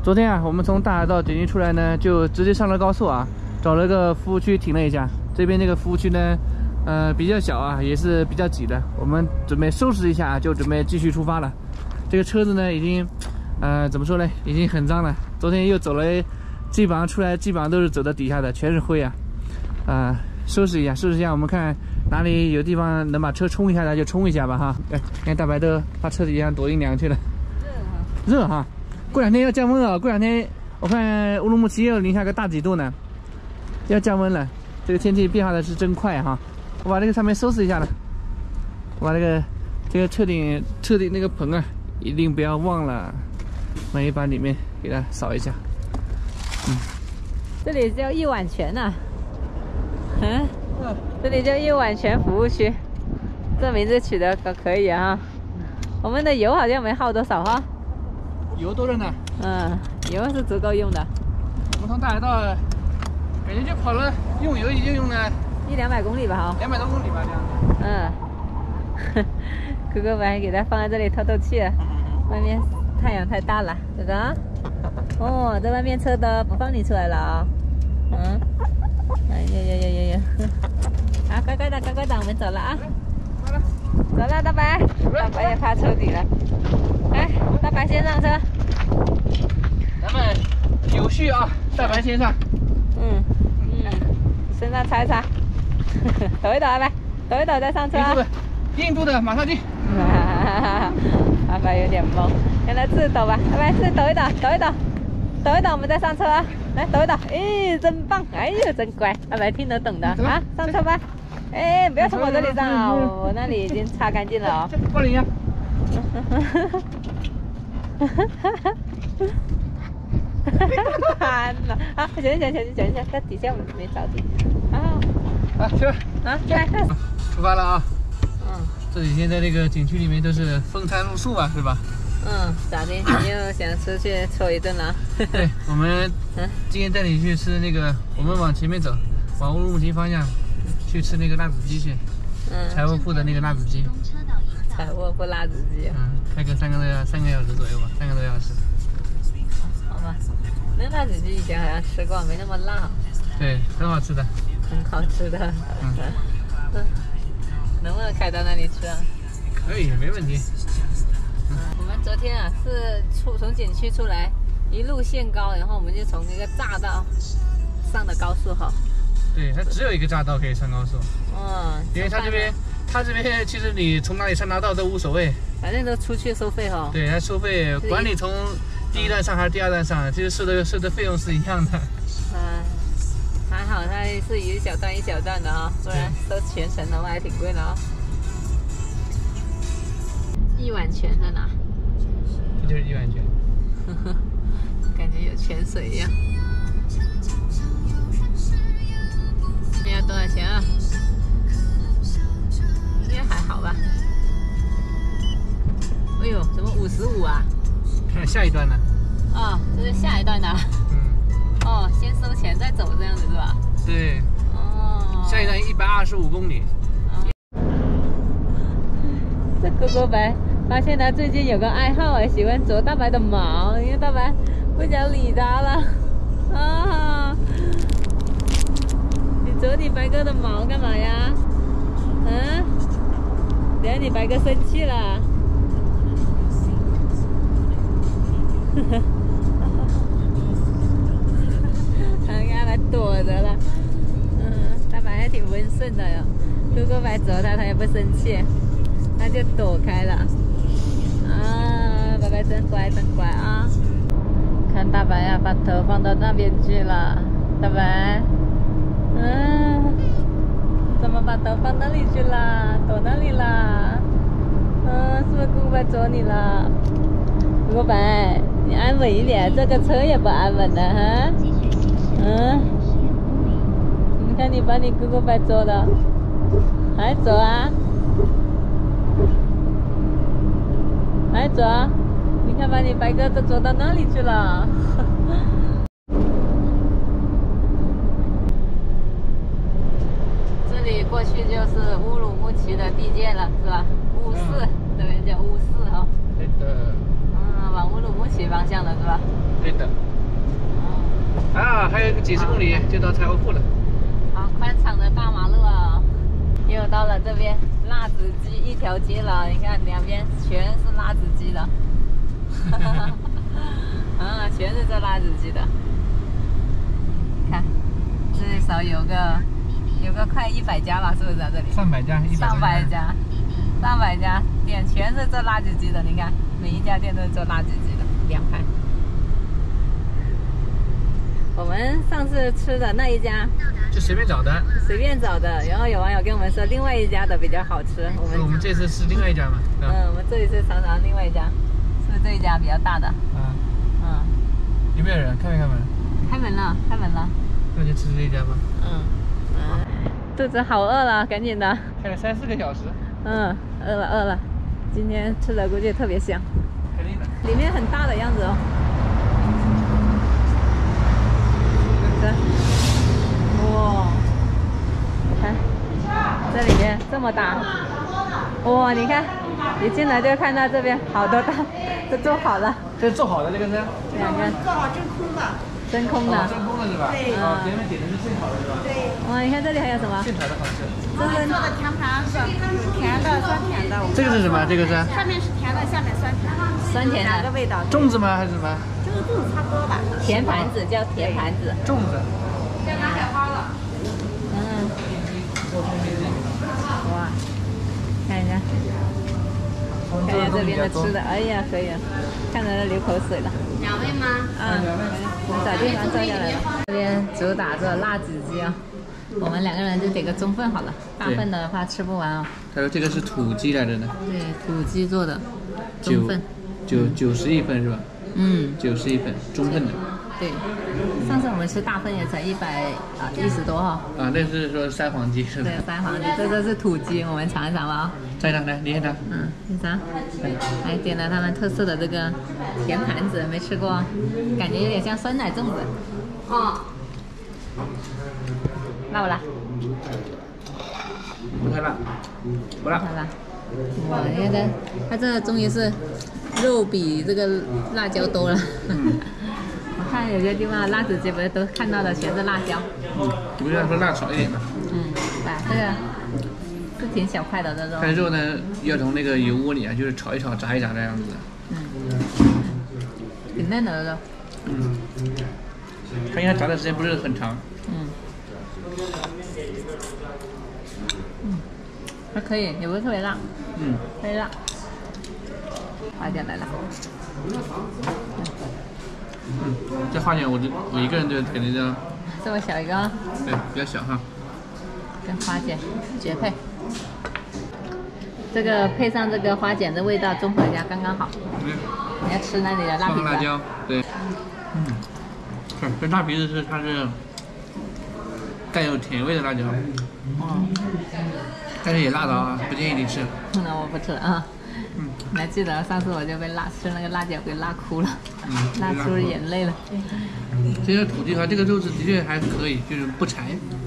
昨天啊，我们从大海道景区出来呢，就直接上了高速啊，找了个服务区停了一下。这边这个服务区呢，比较小啊，也是比较挤的。我们准备收拾一下，就准备继续出发了。这个车子呢，已经，怎么说呢，已经很脏了。昨天又走了，基本上出来基本上都是走到底下的，全是灰啊。收拾一下，收拾一下，我们看哪里有地方能把车冲一下的就冲一下吧哈。哎，看大白都把车底下躲阴凉去了，热哈。过两天要降温了，过两天我看乌鲁木齐又零下个大几度呢，要降温了。这个天气变化的是真快哈。我把这个上面收拾一下了，我把这个车顶那个棚啊，一定不要忘了，万一把里面给它扫一下。 这里叫一碗泉呐，这里叫一碗泉服务区，这名字取得可以啊。我们的油好像没耗多少哈。 油多着呢， 油是足够用的。 我们从大海道感觉就跑了，用油已经用了 100-200公里吧哈 ，200多公里吧这样子。哥哥把给它放在这里透透气，外面太阳太大了，哥哥。哦，在外面车的不放你出来了啊。哎呀，好，乖乖的，乖乖的，我们走了啊。走了，大白，大白也怕车底了。来，大白先上车。 咱们有序啊，大白先上。 身上擦一擦。抖一抖，大白，抖一抖再上车啊。 印度的马上进。 大白有点懵，让他自己抖吧。大白自己抖一抖，抖一抖，抖一抖，我们再上车啊。来，抖一抖，哎，真棒，哎呦，真乖，大白听得懂的啊。上车吧。哎，不要从我这里上啊，我那里已经擦干净了哦。 帮你呀。 好，行，在底下我们没着地。 去。 来， 出发了啊。这几天在这个景区里面都是风餐露宿吧，是吧？ 咋的？你又想出去抽一顿了？ 对，我们今天带你去吃那个，我们往前面走，往乌鲁木齐方向去吃那个辣子鸡去。柴沃铺的那个辣子鸡。 柴沃铺辣子鸡。 开个3个小时左右吧，3个多小时。 好吧，那辣子鸡以前好像吃过，没那么辣。 对，很好吃的。 很好吃的。能不能开到那里去啊？ 可以，没问题。 我们昨天啊是从景区出来，一路限高，然后我们就从一个匝道上的高速哈。 对，它只有一个匝道可以上高速。因为它这边其实你从哪里上匝道都无所谓， 反正都出去收费哈。 对，它收费，管你从第一段上还是第2段上，其实收的费用是一样的。 还好它是一小段一小段的啊，不然收全程的话还挺贵的啊。一碗泉在哪？ 这就是一碗泉。 感觉有泉水一样。这要多少钱啊？应该还好吧。哎呦，怎么55啊？ 看下一段呢？ 这是下一段的。先收钱再走这样子是吧？ 对。下一段125公里。 这哥哥白发现他最近有个爱好啊，喜欢啄大白的毛，因为大白不想理他了。你啄你白哥的毛干嘛呀？等下你白哥生气了。看他躲着了。大白还挺温顺的哟，哥哥白啄他也不生气，他就躲开了。白白真乖真乖啊！看大白呀，把头放到那边去了。大白，怎么把头放那里去了？躲那里啦？是不是哥哥白啄你了？哥哥白，你安稳一点，这个车也不安稳的哈。你看你把你哥哥白啄了，还啄啊？还啄？你看把你白哥都啄到哪里去了？这里过去就是乌鲁木齐的地界了，是吧？乌市，这边叫乌市哈。 对的。 往乌鲁木齐方向的是吧？ 对的。啊，还有几十公里就到柴火铺了。 好宽敞的大马路啊！又到了这边辣子鸡一条街了，你看两边全是辣子鸡的，啊，全是做辣子鸡的。看，至少有个快100家吧，是不是在这里 ？300家 ，300家店全是做辣子鸡的，你看每一家店都是做辣子鸡的，2排。我们上次吃的那一家就随便找的， 然后有网友跟我们说另外一家的比较好吃， 我们这次是另外一家嘛？ 我们这一次尝尝另外一家，是不是这一家比较大的？ 有没有人？开没开门？ 开门了。 那就吃这一家吧。 肚子好饿了，赶紧的。 开了3、4个小时。 饿了。今天吃的估计特别香。 肯定的。 里面很大的样子哦。哇，你看，这里面这么大，哇！你看，一进来就看到这边好多道都做好了。 这是做好的，这个是？ 两个。 做好真空的。 真空的是吧？对。别人点的是现炒的是吧？ 对。哇，你看这里还有什么？ 现炒的好吃。 这是做的甜盘，是甜的、酸甜的。 这个是什么？这个是？ 上面是甜的，下面酸甜。 酸甜哪个味道？ 粽子吗？还是什么？ 这个粽子差不多吧。 甜盘子叫甜盘子。 粽子。 要拿海花了。 哇，看一下，看一下这边的吃的，哎呀，可以了，看着都流口水了。 2位吗？ 我们找地方坐下来了。这边主打这辣子鸡啊，我们2个人就点个中份好了，大份的话吃不完啊。 他说这个是土鸡来着呢。 对，土鸡做的，中份。 90一份是吧？90一份，中份的。 对，上次我们吃大份也才110多哈。 那是说三黄鸡是吧？ 对，三黄鸡，这是土鸡，我们尝一尝吧。 尝一尝，来，你先尝。 你尝。还点了他们特色的这个甜盘子，没吃过，感觉有点像酸奶粽子。辣不辣？ 不太辣，不辣。 哇，你看它这终于是肉比这个辣椒多了。我看有些地方辣子鸡不是都看到的全是辣椒。 你不是要说辣少一点吗？ 对，这个是挺小块的这种。 但肉呢，要从那个油锅里就是炒一炒、炸一炸这样子。 挺嫩的这种。 它应该炸的时间不是很长。 还可以，也不是特别辣。特别辣。花卷来了。 这花卷我一个人就点了这样。 这么小一个。 对，比较小哈。 跟花卷绝配。这个配上这个花卷的味道综合一下刚刚好。你要吃那里的辣皮子。 辣椒，对。这辣皮子它是带有甜味的辣椒。但是也辣的啊，不建议你吃。 那我不吃了啊。你还记得上次我就被吃那个辣椒给辣哭了，辣出眼泪了。 这个土鸡和这个肉质的确还可以，就是不柴。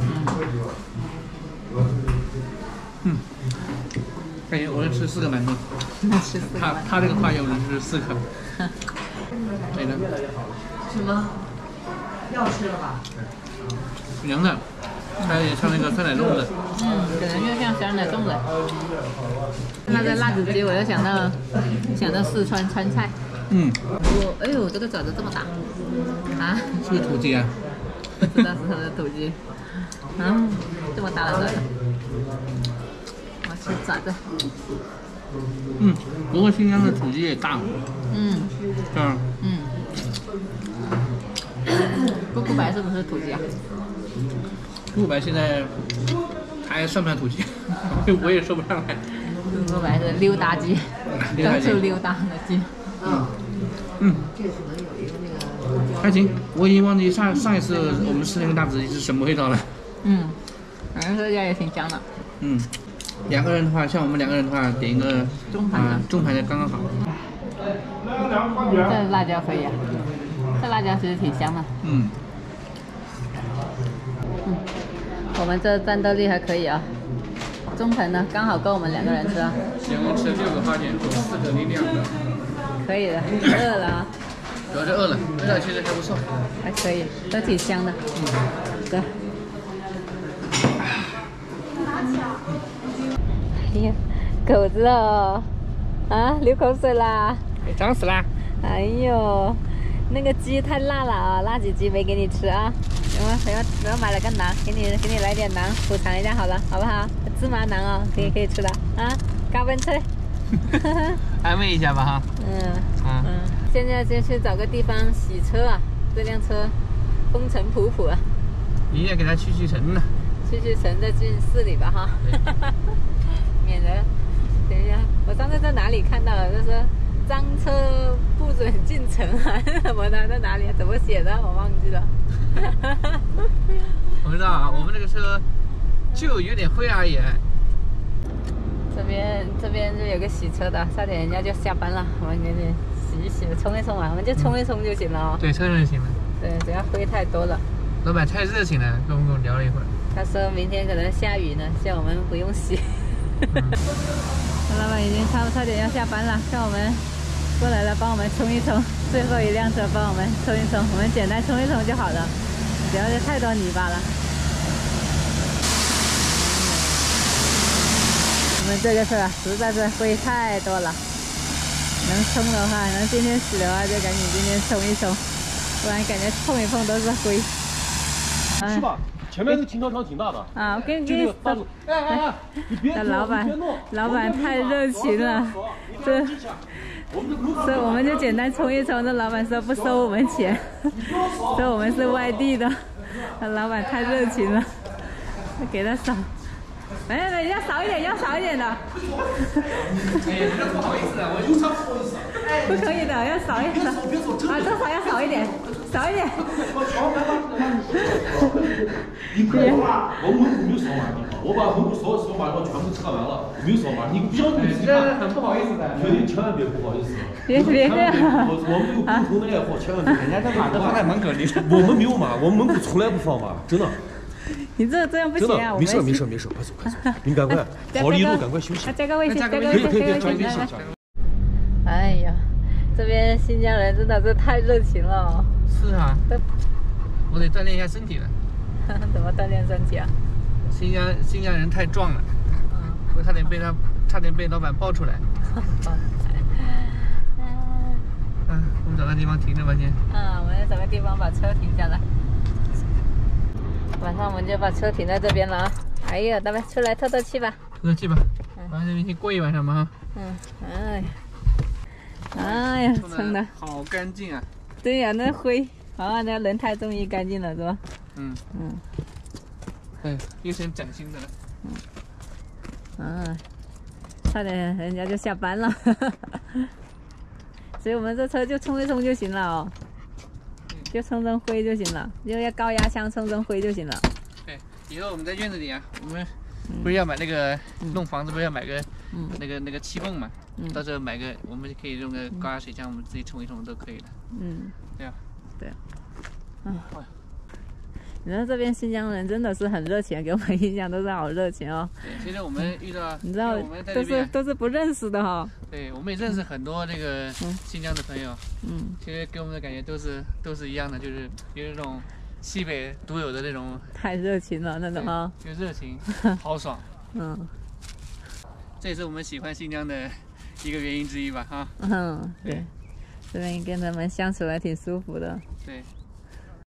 感觉我是吃4个馒头。 吃4个。 他这个花卷我是吃4个。对的。 什么？要吃了吧？ 凉的，它也像那个酸奶粽子。 可能就像酸奶粽子。那个辣子鸡，我就想到四川川菜。哎呦，这个爪子这么大啊！ 是不是土鸡啊？ 不知道是不是土鸡。这么大的爪子。我吃爪子。 不过新疆的土鸡也大。 咕咕白是不是土鸡啊？ 咕咕白现在还算不算土鸡？我也说不上来。 咕咕白是溜达鸡，到处溜达的鸡。 还行，我已经忘记上一次我们吃那个辣子鸡是什么味道了。 反正这家也挺香的。 2个人的话，像我们2个人的话，点一个中盘的刚刚好。 这辣椒可以啊，这辣椒其实挺香的。我们这战斗力还可以啊，中盘呢刚好够我们2个人吃啊。 2个人吃6个花卷，4个你2个。 可以的，饿了啊。 主要是饿了，味道其实还不错， 还可以，都挺香的。对。哎呀，狗子哦，啊，流口水啦！ 脏死啦！ 哎呦，那个鸡太辣了啊，辣子鸡没给你吃啊。我买了个馕，给你来点馕补偿一下好了，好不好？芝麻馕哦，可以吃的啊，高温脆。 安慰一下吧哈。 现在先去找个地方洗车啊，这辆车风尘仆仆啊。 你也给它去尘了。 去尘再进市里吧哈。免得等一下，我上次在哪里看到了，就是赃车不准进城啊什么的，在哪里怎么写的我忘记了。 我知道啊，我们这个车就有点灰而已。 这边就有个洗车的，差点人家就下班了，我们给你洗一洗，冲一冲啊，我们就冲一冲就行了哦。 对，冲就行了。 对，只要灰太多了。 老板太热情了，跟我们聊了一会儿。 他说明天可能下雨呢，叫我们不用洗。老板已经差点要下班了，叫我们过来了，帮我们冲一冲，最后一辆车帮我们冲一冲，我们简单冲一冲就好了，不要有太多泥巴了。我们这个车实在是灰太多了，能冲的话，能今天洗的话就赶紧今天冲一冲，不然感觉碰一碰都是灰。 是吧？前面这个停车场挺大的啊，我给你说，你别弄， 老板太热情了，所以我们就简单冲一冲。这老板说不收我们钱，说我们是外地的，老板太热情了，给他少。没，要少一点，要少一点的。 哎呀，人家不好意思啊，我有啥不好意思啊？ 不可以的，要少一点。啊，多少要少一点，少一点。 你不要啊！我门口没有扫码的地方，我把门口扫码的话全部测完了，没有扫码，你不要你自己看。 很不好意思的， 千万别不好意思。 别这样。 我们有共同的爱好，千万别。 人家这码都放在门口里。 我们没有码，我们门口从来不放码，真的。 你这样不行啊！ 没事，快走，你赶快跑了一路，赶快休息。 加个微信， 可以，加微信。 哎呀，这边新疆人真的是太热情了哦。 是啊，我得锻炼一下身体了。 怎么锻炼身体啊？ 新疆人太壮了，我差点被老板抱出来。我们找个地方停着吧先。 我们找个地方把车停下来。晚上我们就把车停在这边了啊！哎呀，咱们出来透透气吧。 透透气吧，晚上这边先过一晚上吧哈。 哎呀，冲的好干净啊！ 对呀，那灰，那轮胎终于干净了，是吧？ 对，一身崭新的了。 差点人家就下班了。所以我们这车就冲一冲就行了哦。就冲灰就行了，就要高压枪冲灰就行了。 对，以后我们在院子里啊，我们不是要买那个弄房子，不是要买个那个气泵嘛？到时候买个，我们就可以用个高压水枪，我们自己冲一冲都可以的。对啊。对啊。 你说这边新疆人真的是很热情，给我们印象都是好热情哦。 对，其实我们遇到， 你知道， 我们在这边都是不认识的哈。 对，我们也认识很多这个新疆的朋友。其实给我们的感觉都是一样的，就是有一种西北独有的那种。太热情了那种哈。就热情，豪爽。这也是我们喜欢新疆的一个原因之一吧哈。对，这边跟他们相处还挺舒服的。对。